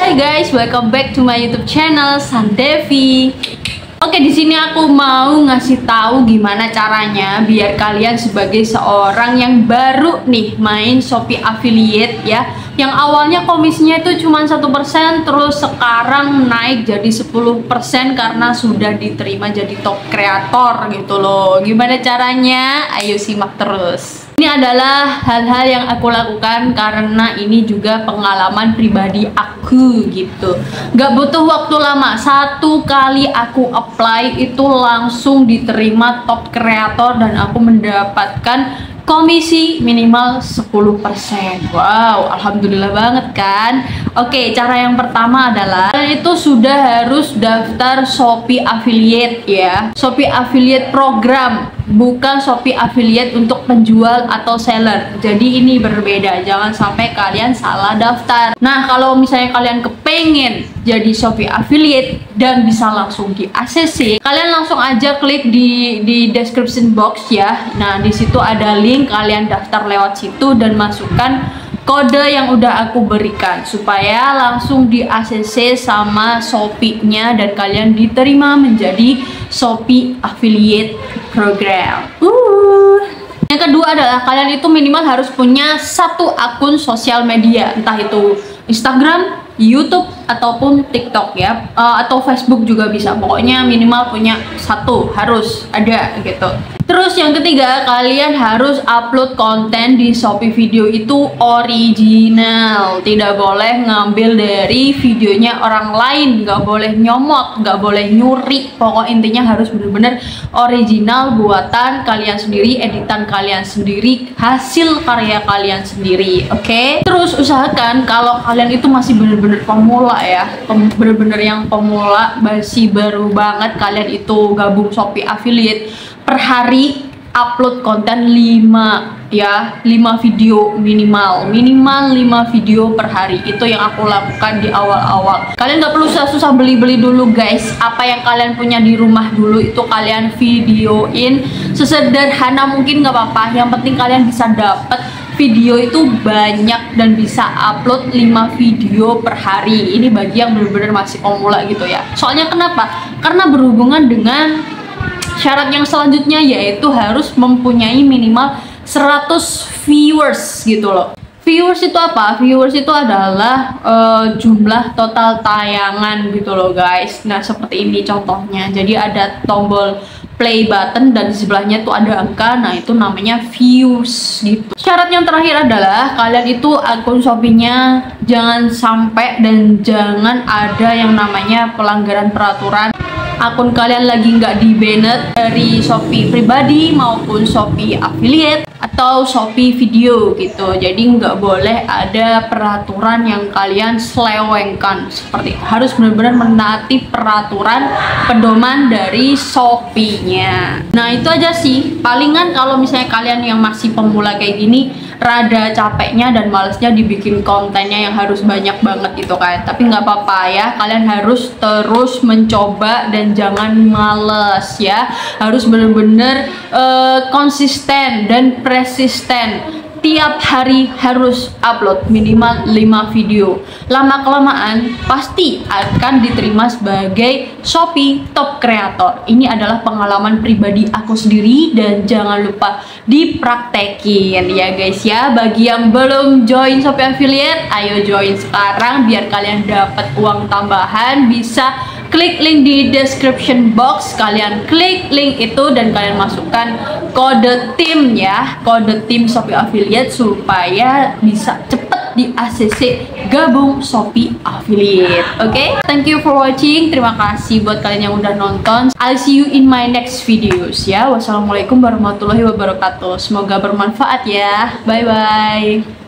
Hai guys, welcome back to my YouTube channel Sandevi. Oke, di sini aku mau ngasih tahu gimana caranya biar kalian sebagai seorang yang baru nih main Shopee Affiliate ya, yang awalnya komisinya itu cuma 1%, terus sekarang naik jadi 10% karena sudah diterima jadi top kreator gitu loh. Gimana caranya? Ayo simak terus. Ini adalah hal-hal yang aku lakukan karena ini juga pengalaman pribadi aku gitu. Gak butuh waktu lama, satu kali aku apply itu langsung diterima top kreator dan aku mendapatkan komisi minimal 10%. Wow, alhamdulillah banget kan. Oke, cara yang pertama adalah kalian itu sudah harus daftar Shopee Affiliate ya. Shopee Affiliate program, bukan Shopee Affiliate untuk penjual atau seller. Jadi ini berbeda, jangan sampai kalian salah daftar. Nah, kalau misalnya kalian kepengen jadi Shopee Affiliate dan bisa langsung di ACC, kalian langsung aja klik di description box ya. Nah, di situ ada link, kalian daftar lewat situ dan masukkan kode yang udah aku berikan supaya langsung di ACC sama Shopee-nya dan kalian diterima menjadi Shopee Affiliate Program. Yang kedua adalah kalian itu minimal harus punya satu akun sosial media, entah itu Instagram, YouTube, ataupun TikTok ya, atau Facebook juga bisa. Pokoknya minimal punya satu, harus ada gitu. Terus yang ketiga, kalian harus upload konten di Shopee Video itu original. Tidak boleh ngambil dari videonya orang lain, nggak boleh nyomot, nggak boleh nyuri. Pokok intinya harus bener-bener original, buatan kalian sendiri, editan kalian sendiri, hasil karya kalian sendiri. Oke? Terus usahakan kalau kalian itu masih bener-bener pemula ya, bener-bener yang pemula, masih baru banget kalian itu gabung Shopee Affiliate, per hari upload konten 5 ya, 5 video minimal 5 video per hari. Itu yang aku lakukan di awal-awal. Kalian nggak perlu susah-susah beli-beli dulu guys. Apa yang kalian punya di rumah dulu itu kalian videoin sesederhana mungkin, nggak apa-apa, yang penting kalian bisa dapet video itu banyak dan bisa upload 5 video per hari. Ini bagi yang benar-benar masih pemula gitu ya. Soalnya kenapa? Karena berhubungan dengan syarat yang selanjutnya, yaitu harus mempunyai minimal 100 viewers gitu loh. Viewers itu apa? Viewers itu adalah jumlah total tayangan gitu loh guys. Nah, seperti ini contohnya. Jadi ada tombol play button dan di sebelahnya tuh ada angka. Nah, itu namanya views gitu. Syarat yang terakhir adalah kalian itu akun Shopee-nya jangan sampai dan jangan ada yang namanya pelanggaran peraturan. Akun kalian lagi nggak di-banned dari Shopee pribadi maupun Shopee Affiliate atau Shopee Video gitu. Jadi nggak boleh ada peraturan yang kalian selewengkan. Seperti harus benar-benar menaati peraturan pedoman dari Shopee-nya. Nah, itu aja sih. Palingan kalau misalnya kalian yang masih pemula kayak gini, rada capeknya dan malesnya dibikin kontennya yang harus banyak banget gitu kan. Tapi nggak apa-apa ya, kalian harus terus mencoba dan jangan males ya. Harus bener-bener konsisten dan persisten. Tiap hari harus upload minimal 5 video. Lama-kelamaan pasti akan diterima sebagai Shopee Top Creator. Ini adalah pengalaman pribadi aku sendiri dan jangan lupa dipraktekin ya guys ya. Bagi yang belum join Shopee Affiliate, ayo join sekarang biar kalian dapat uang tambahan. Bisa klik link di description box, kalian klik link itu dan kalian masukkan kode tim ya, kode tim Shopee Affiliate supaya bisa cepet di ACC gabung Shopee Affiliate. Oke? Thank you for watching. Terima kasih buat kalian yang udah nonton. I'll see you in my next videos ya. Wassalamualaikum warahmatullahi wabarakatuh. Semoga bermanfaat ya. Bye bye.